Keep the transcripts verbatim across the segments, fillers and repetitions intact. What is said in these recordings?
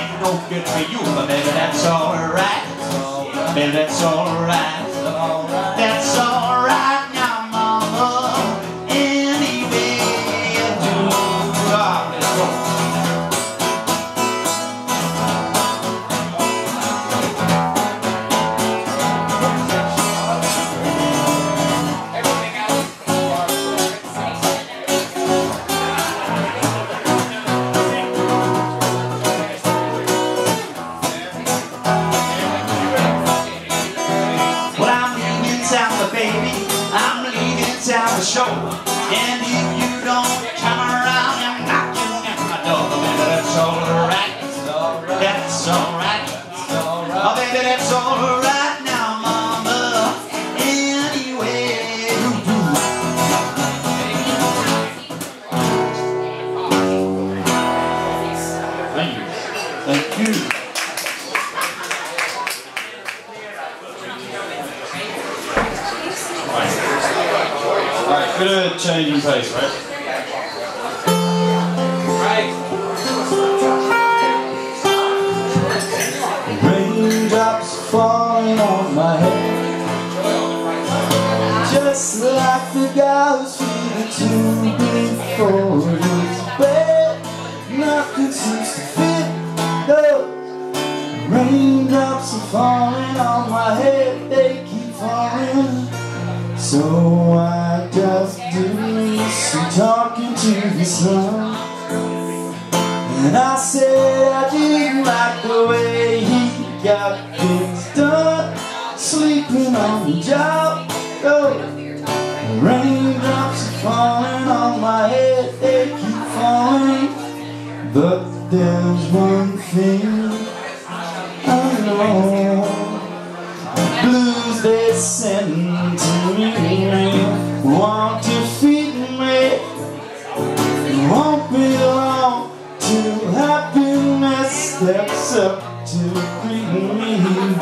ain't no good for you, but baby, that's alright. Baby, that's alright. That's alright now, mama. Any way you do. Ah, let's go. Down the show, and if you don't come around and knock you at my door, baby, that's alright. That's alright. Oh, baby, that's alright now, mama. Anyway you do. Thank you. Thank you. Alright, bit of changing pace, right? Right. Raindrops falling on my head, just like the guy who's feeling too big for his bed. Nothing seems to fit, no. Raindrops are falling on my head, they keep falling. So I just do some talking to the sun, and I said I didn't like the way he got things done, sleeping on the job. Oh, raindrops are falling on my head, they keep falling. But there's one thing I know, the blues they send to me won't defeat me. It won't be long till happiness steps up to greet me.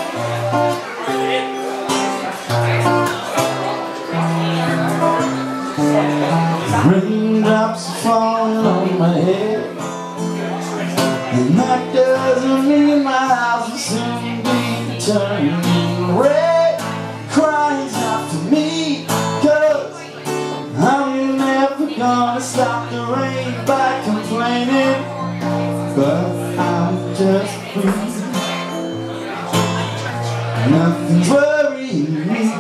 Raindrops are falling on my head, and that doesn't mean my house will soon be turning red. Crying's out for me, 'cause I'm never gonna stop the rain by complaining. But I'm just free, nothing's worrying me.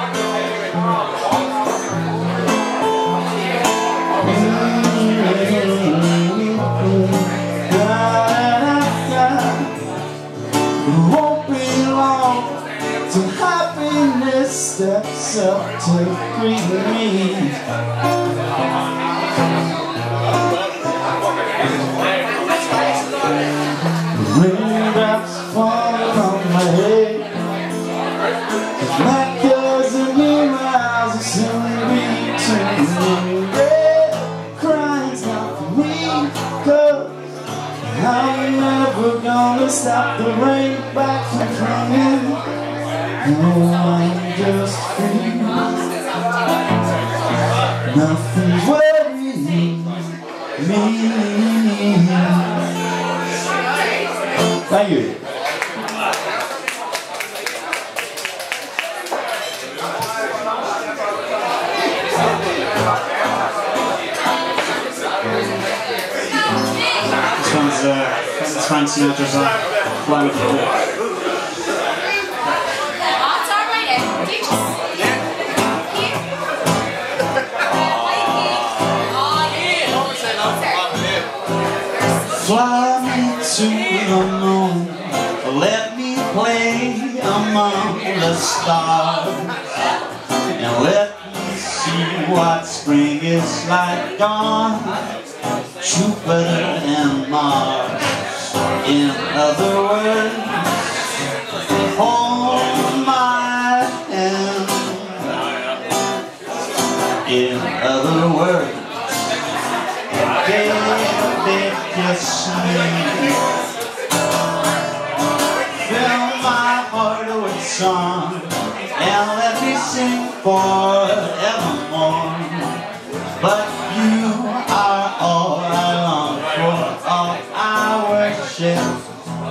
It won't be long till happiness steps up to greet me. Raindrops falling on my head, that doesn't mean my house will soon be turning red. Crying's not for me, 'cause I'm never gonna stop the rain back from coming. No, I'm just free, nothing's worrying me. Thank you. This one's uh, Frank Sinatra's uh, Fly With The Wind. Fly me to the moon, let me play among the stars, and let me see what spring is like on Jupiter and Mars. In other words, hold my hand. In other words, baby, kiss me. Fill my heart with song, and let me sing forevermore. But you are all I long for, all I worship.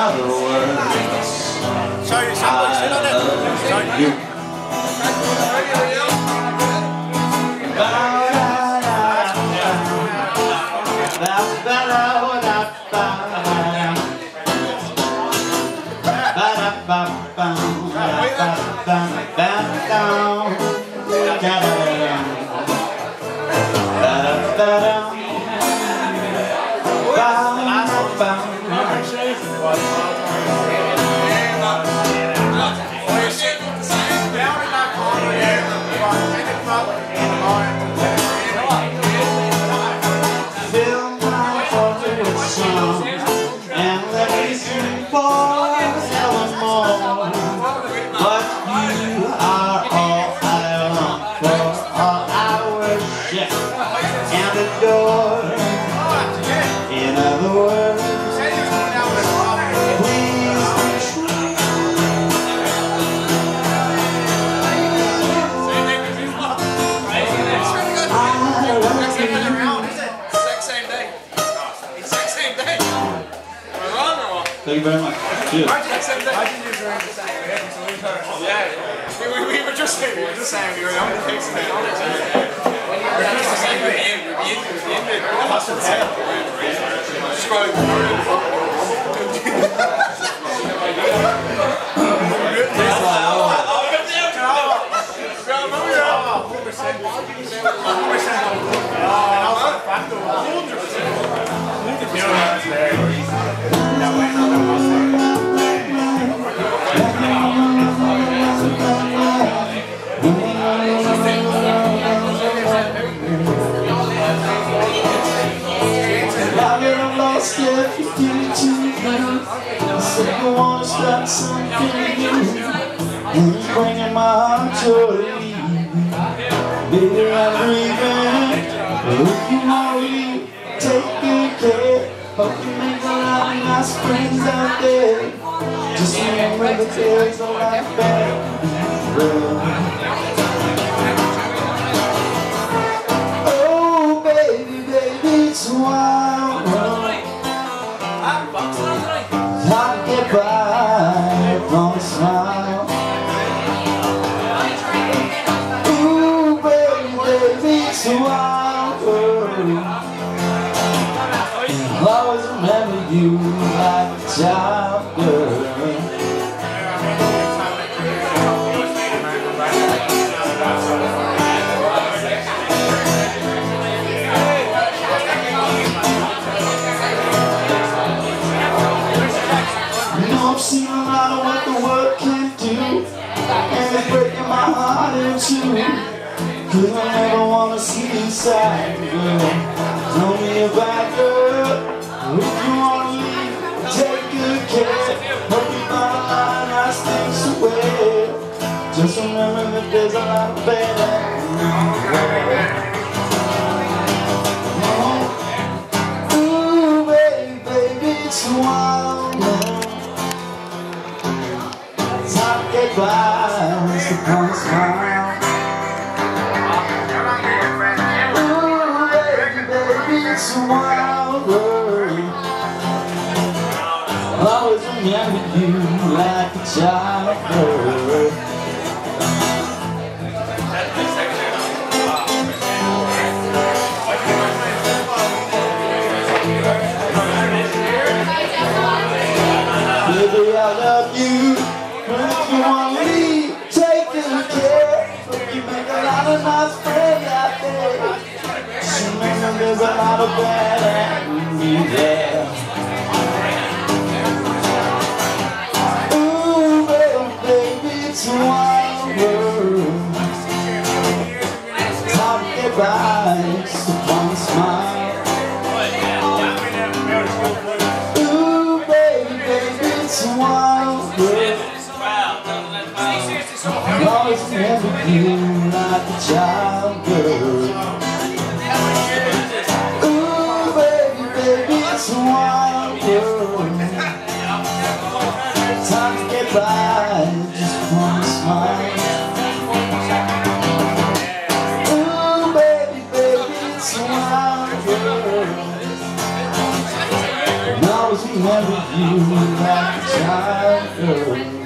without words. Sorry, somebody sit on it. Sorry. You. Thank you very much. Cheers. Yeah, we, we were just saying, we were just saying we were only fixing it. We're just saying we're in, we're in, we're in the custom set. Scroll. If you give it to me, I said I wanna start something new. And it's bringing my heart to leave. Baby, I'm leaving. If you want to leave, take good care. Hope you make a lot of nice friends out there. Just remember that there's a life back. Oh, baby, baby, it's wild. Hard to get by on a smile. Ooh, baby, baby, it's a wild world. I'll always remember you like a child girl. I've seen a lot of what the world can do, and it's breaking my heart in two. Cause I never wanna see you sad, girl. Tell me about girl. If you wanna leave, take good care. Hope you find a lot of nice things to wear. Just remember that there's a lot of bad out. Ooh, baby, baby, it's wild. Get by, it's upon a smile. Ooh, baby, baby, it's a wild world. I'll always remember you like a child girl. Baby, I love you. But if you want to leave, take good care. You make a lot of nice friends out there. Just remember there's a lot of bad at me there. Ooh, baby, baby, it's a wild world. It's hard to get by, just upon a smile. Ooh, baby, baby, it's a wild world. I'll always remember you like a child girl. Ooh, baby, baby, it's a wild world. Time to get by, just wanna smile. Ooh, baby, baby, it's a wild world. And I always never you like a child girl.